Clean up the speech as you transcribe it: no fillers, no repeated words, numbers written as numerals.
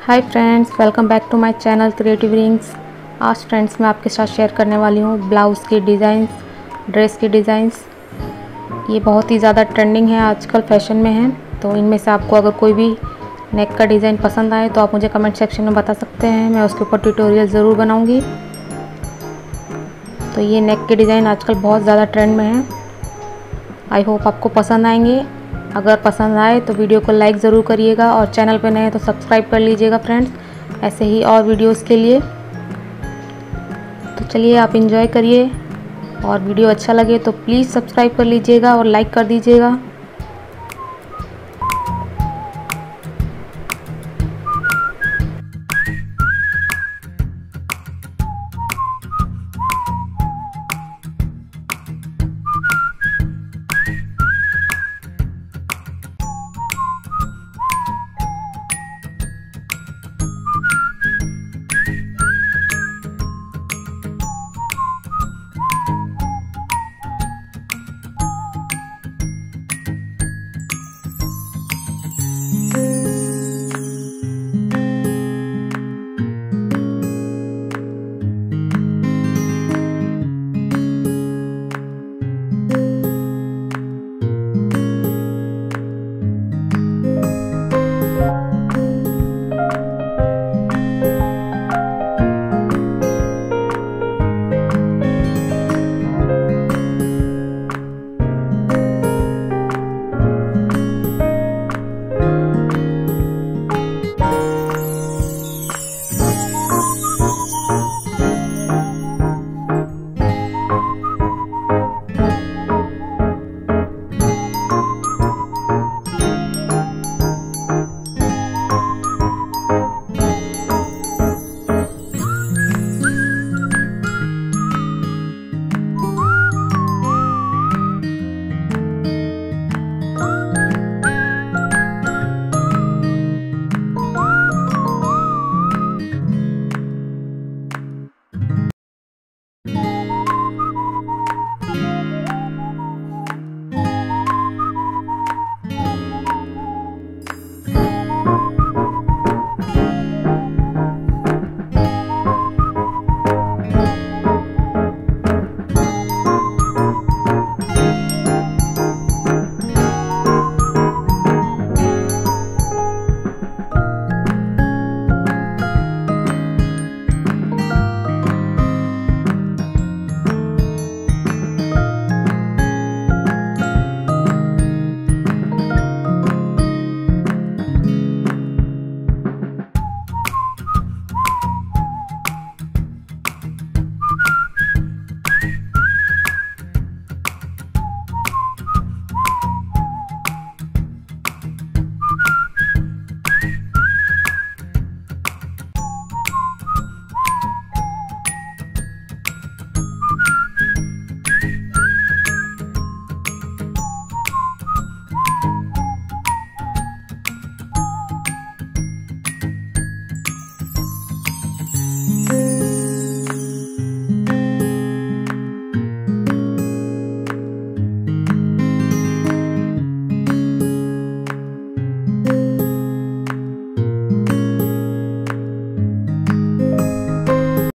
Hi friends, welcome back to my channel creative rings. आज friends मैं आपके साथ शेयर करने वाली हूँ ब्लाउज़ की डिज़ाइंस, ड्रेस की डिज़ाइंस। ये बहुत ही ज़्यादा ट्रेंडिंग है, आजकल फैशन में है। तो इनमें से आपको अगर कोई भी नेक का डिज़ाइन पसंद आए तो आप मुझे कमेंट सेक्शन में बता सकते हैं, मैं उसके ऊपर ट्यूटोरियल ज़रूर बनाऊँगी। तो ये नेक के डिज़ाइन आजकल बहुत ज़्यादा ट्रेंड में है। आई होप आपको पसंद आएंगे। अगर पसंद आए तो वीडियो को लाइक ज़रूर करिएगा और चैनल पर नए हैं तो सब्सक्राइब कर लीजिएगा फ्रेंड्स, ऐसे ही और वीडियोस के लिए। तो चलिए आप एंजॉय करिए, और वीडियो अच्छा लगे तो प्लीज़ सब्सक्राइब कर लीजिएगा और लाइक कर दीजिएगा।